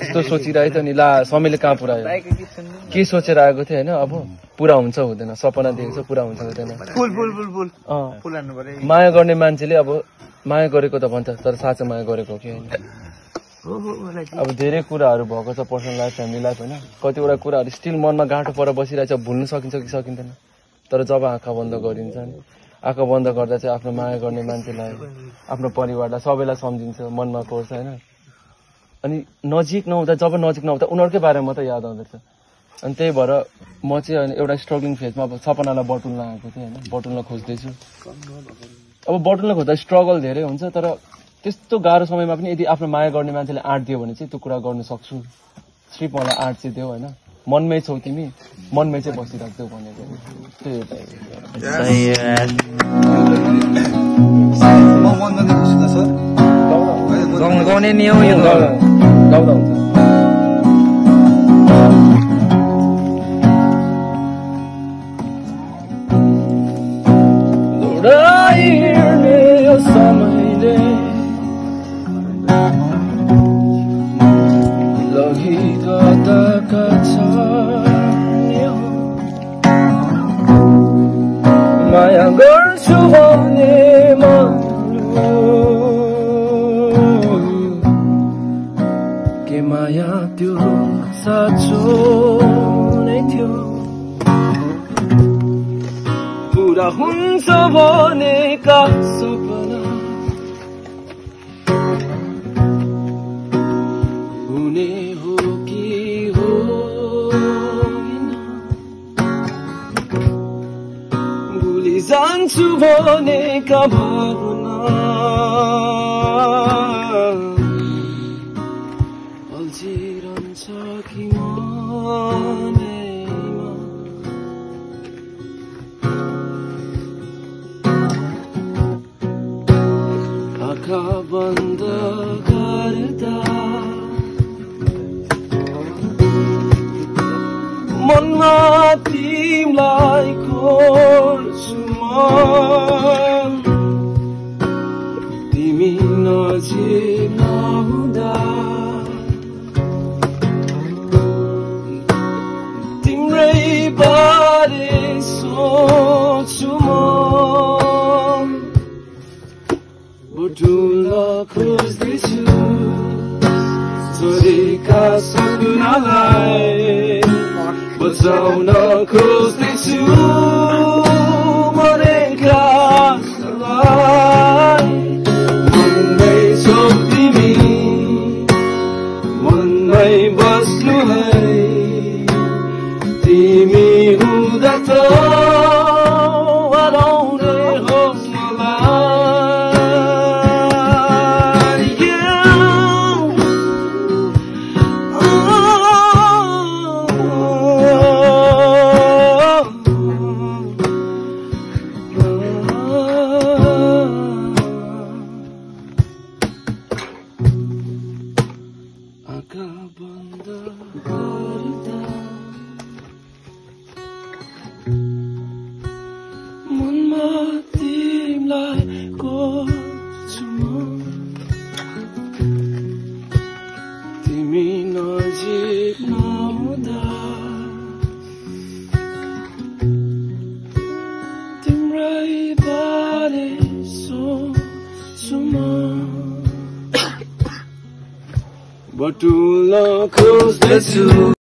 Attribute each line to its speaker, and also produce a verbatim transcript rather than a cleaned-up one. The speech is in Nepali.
Speaker 1: यस्तो सोचिरहेको थियो नि ला समयले कहाँ पुऱ्यायो के सोचेर आएको थियो होइन अब पुरा हुन्छ हुँदैन सपना देखेको छ पुरा हुन्छ हुँदैन माया गर्ने मान्छेले अब माया गरेको त भन्छ तर साँचो माया गरेको कि होइन अब धेरै कुराहरू भएको छ पर्सनल लाइफ फ्यामिली लाइफ होइन कतिवटा कुराहरू स्टिल मनमा गाँठो पर बसिरहेछ भुल्नु सकिन्छ कि सकिँदैन तर जब आँखा बन्द गरिन्छ नि आँखा बन्द गर्दा चाहिँ आफ्नो माया गर्ने मान्छेलाई आफ्नो परिवारलाई सबैलाई सम्झिन्छ मनमा कोर्छ होइन अनि नजिक नहुँदा जब नजिक नहुँदा उनीहरूकै बारेमा मात्रै याद आउँदछ अनि त्यही भएर म चाहिँ एउटा स्ट्रगलिङ फेजमा अब सपनालाई बटुल्न आएको थिएँ होइन बटुल्न खोज्दैछु अब बटुल्न खोज्दा स्ट्रगल धेरै हुन्छ तर त्यस्तो गाह्रो समयमा पनि यदि आफ्नो माया गर्ने मान्छेले आँट दियो भने चाहिँ त्यो कुरा गर्न सक्छु सिर्फ मलाई आँट चाहिँ दियो होइन मनमै छौ तिमी मनमै चाहिँ बसिराख्छौ भनेको त्यही
Speaker 2: गाउँ गाउने नि हो यो
Speaker 1: गाउँदा हुन्छ समयले लगिगएका छन् माया गर्छु भन्ने के माया त्यो साँचो नै थियो पुरा हुन्छ भनेका सपना हुने हो कि होइन भुलि जान्छु भनेका भावना अल्झिरहन्छ कि मनैमा आँखा बन्द गर्दा मनमा तिमीलाई खोज्छु म तिमी नजिक नहुँदा तिम्रै बारे सोच्छु म बटुल्न खोज्दैछु छोडेका सपनालाई बचाउन खोज्दैछु मरेका मनमै छौ तिमी मनमै बस्नु है तिमी हुँदा त हराउने हो आँखा बन्द गर्दा मनमा तिमीलाई खोज्छु म तिमी नजिक नहुँदा तिम्रै बारे सोच्छु म बटुल्न खोज्दैछु